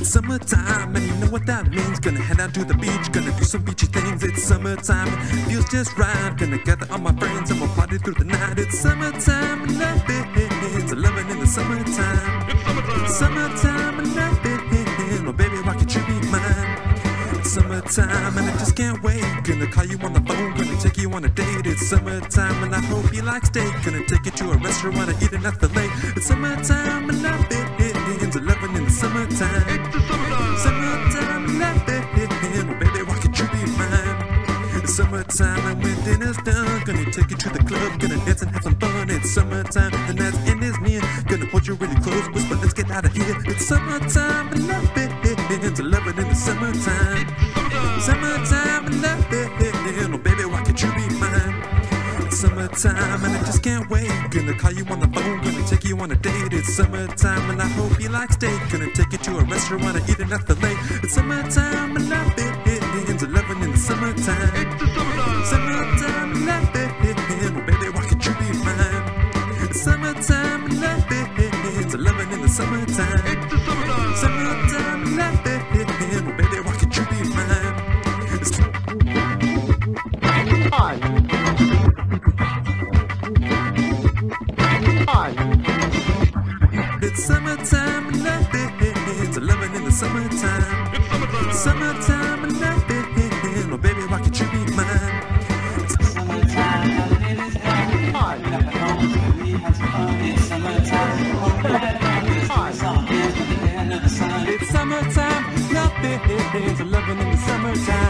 It's summertime, and you know what that means. Gonna head out to the beach, gonna do some beachy things. It's summertime, it feels just right. Gonna gather all my friends and we'll party through the night. It's summertime, and love it. It's 11 in the summertime. It's summertime, and love it. Oh baby, why can't you be mine? It's summertime, and I just can't wait. Gonna call you on the phone, gonna take you on a date. It's summertime, and I hope you like steak. Gonna take you to a restaurant and eat enough filet. It's summertime, and love it. It's 11 in the summertime. It's the summertime. Summertime, love it. Oh baby, why can't you be mine? It's summertime, and when dinner's done, gonna take you to the club, gonna dance and have some fun. It's summertime, the night's end is near. Gonna hold you really close, whisper, let's get out of here. It's summertime, and love it. It's 11 in the summertime. Summertime, and love it. Oh baby, why can't you be mine? It's summertime, and I just can't wait. Gonna call you on the phone, gonna take you on a date. It's summertime, and I hope you like steak. Gonna take you to a restaurant and eat enough filet. It's summertime, and love it. It's 11 in the summertime. It's the summertime. Summertime, and love it. Oh baby, why can't you be mine? It's summertime, and love it. It's 11 in the summertime. It's the summertime. Summertime, and love it. Oh baby, why can't you be mine? It's It's summertime, and love it. It's 11 in the summertime. It's summertime. Summertime, and love it. Oh baby, why can't you be mine? Summertime, it is hot. Nothing wrong with me, has fun. It's summertime. It's summertime, love it. It's 11 in the summertime.